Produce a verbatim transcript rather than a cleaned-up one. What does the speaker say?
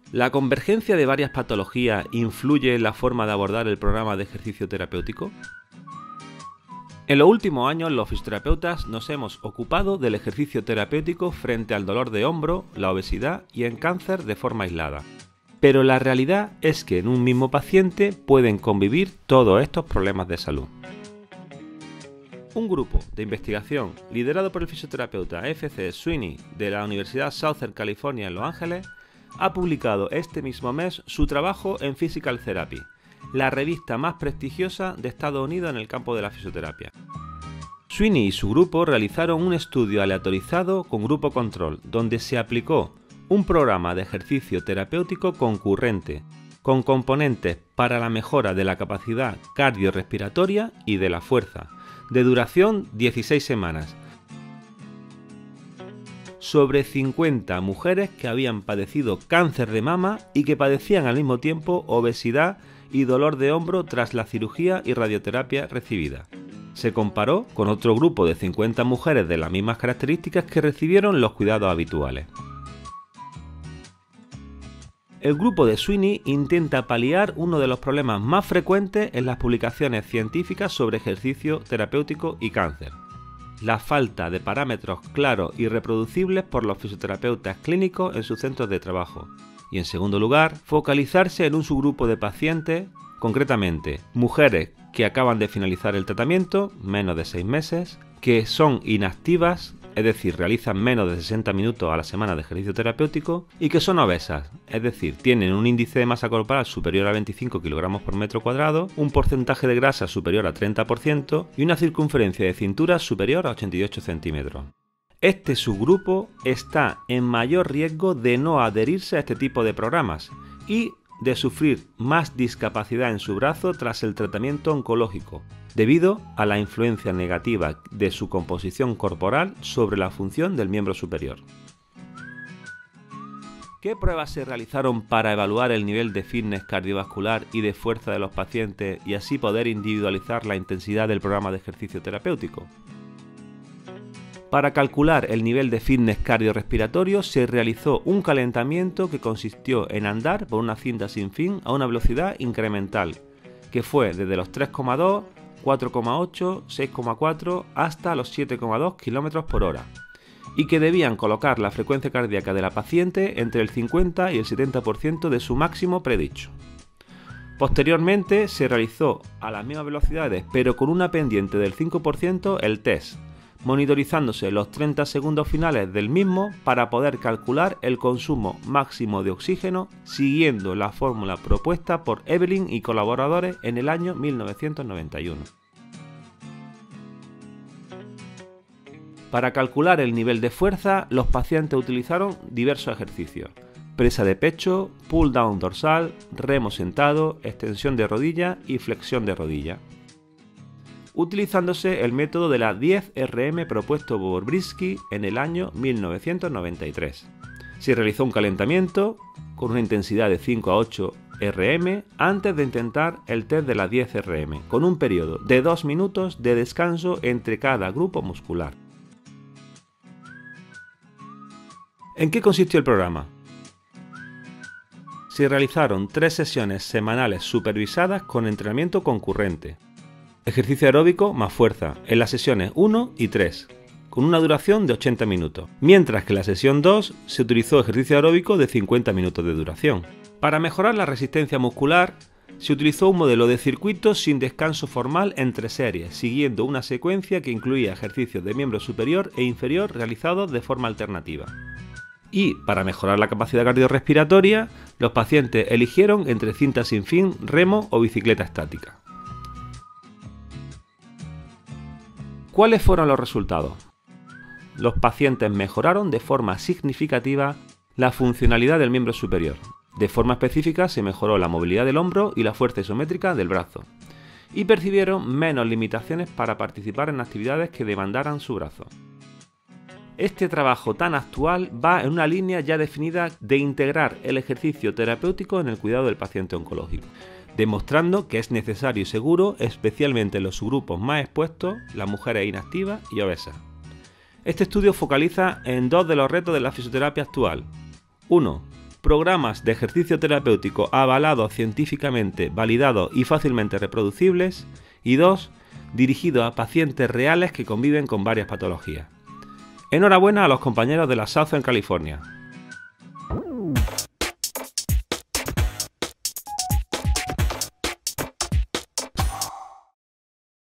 ¿La convergencia de varias patologías influye en la forma de abordar el programa de ejercicio terapéutico? En los últimos años, los fisioterapeutas nos hemos ocupado del ejercicio terapéutico frente al dolor de hombro, la obesidad y en cáncer de forma aislada. Pero la realidad es que en un mismo paciente pueden convivir todos estos problemas de salud. Un grupo de investigación liderado por el fisioterapeuta F C Sweeney de la Universidad Southern California en Los Ángeles ha publicado este mismo mes su trabajo en Physical Therapy, la revista más prestigiosa de Estados Unidos en el campo de la fisioterapia. Sweeney y su grupo realizaron un estudio aleatorizado con grupo control, donde se aplicó un programa de ejercicio terapéutico concurrente, con componentes para la mejora de la capacidad cardiorrespiratoria y de la fuerza, de duración dieciséis semanas, sobre cincuenta mujeres que habían padecido cáncer de mama y que padecían al mismo tiempo obesidad y dolor de hombro tras la cirugía y radioterapia recibida. Se comparó con otro grupo de cincuenta mujeres de las mismas características que recibieron los cuidados habituales. El grupo de Sweeney intenta paliar uno de los problemas más frecuentes en las publicaciones científicas sobre ejercicio terapéutico y cáncer: la falta de parámetros claros y reproducibles por los fisioterapeutas clínicos en sus centros de trabajo. Y en segundo lugar, focalizarse en un subgrupo de pacientes, concretamente mujeres que acaban de finalizar el tratamiento, menos de seis meses, que son inactivas, es decir, realizan menos de sesenta minutos a la semana de ejercicio terapéutico, y que son obesas, es decir, tienen un índice de masa corporal superior a veinticinco kilogramos por metro cuadrado, un porcentaje de grasa superior a treinta por ciento y una circunferencia de cintura superior a ochenta y ocho centímetros. Este subgrupo está en mayor riesgo de no adherirse a este tipo de programas y de sufrir más discapacidad en su brazo tras el tratamiento oncológico, debido a la influencia negativa de su composición corporal sobre la función del miembro superior. ¿Qué pruebas se realizaron para evaluar el nivel de fitness cardiovascular y de fuerza de los pacientes y así poder individualizar la intensidad del programa de ejercicio terapéutico? Para calcular el nivel de fitness cardiorrespiratorio se realizó un calentamiento que consistió en andar por una cinta sin fin a una velocidad incremental, que fue desde los tres coma dos, cuatro coma ocho, seis coma cuatro hasta los siete coma dos kilómetros por hora, y que debían colocar la frecuencia cardíaca de la paciente entre el cincuenta y el setenta por ciento de su máximo predicho. Posteriormente se realizó a las mismas velocidades pero con una pendiente del cinco por ciento el test, monitorizándose los treinta segundos finales del mismo para poder calcular el consumo máximo de oxígeno siguiendo la fórmula propuesta por Evelyn y colaboradores en el año mil novecientos noventa y uno. Para calcular el nivel de fuerza, los pacientes utilizaron diversos ejercicios: presa de pecho, pull down dorsal, remo sentado, extensión de rodilla y flexión de rodilla, utilizándose el método de la diez R M propuesto por Brisky en el año mil novecientos noventa y tres. Se realizó un calentamiento con una intensidad de cinco a ocho R M antes de intentar el test de la diez R M, con un periodo de dos minutos de descanso entre cada grupo muscular. ¿En qué consistió el programa? Se realizaron tres sesiones semanales supervisadas con entrenamiento concurrente. Ejercicio aeróbico más fuerza en las sesiones uno y tres, con una duración de ochenta minutos, mientras que en la sesión dos se utilizó ejercicio aeróbico de cincuenta minutos de duración. Para mejorar la resistencia muscular, se utilizó un modelo de circuito sin descanso formal entre series, siguiendo una secuencia que incluía ejercicios de miembro superior e inferior realizados de forma alternativa. Y, para mejorar la capacidad cardiorrespiratoria, los pacientes eligieron entre cinta sin fin, remo o bicicleta estática. ¿Cuáles fueron los resultados? Los pacientes mejoraron de forma significativa la funcionalidad del miembro superior. De forma específica se mejoró la movilidad del hombro y la fuerza isométrica del brazo, y percibieron menos limitaciones para participar en actividades que demandaran su brazo. Este trabajo tan actual va en una línea ya definida de integrar el ejercicio terapéutico en el cuidado del paciente oncológico, demostrando que es necesario y seguro, especialmente en los subgrupos más expuestos, las mujeres inactivas y obesas. Este estudio focaliza en dos de los retos de la fisioterapia actual. uno. programas de ejercicio terapéutico avalados científicamente, validados y fácilmente reproducibles, y dos, dirigidos a pacientes reales que conviven con varias patologías. Enhorabuena a los compañeros de la Southern California.